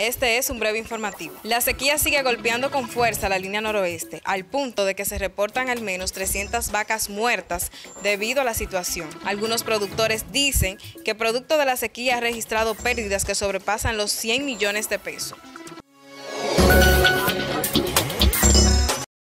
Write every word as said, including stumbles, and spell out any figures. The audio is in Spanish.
Este es un breve informativo. La sequía sigue golpeando con fuerza la línea noroeste, al punto de que se reportan al menos trescientas vacas muertas debido a la situación. Algunos productores dicen que producto de la sequía ha registrado pérdidas que sobrepasan los cien millones de pesos.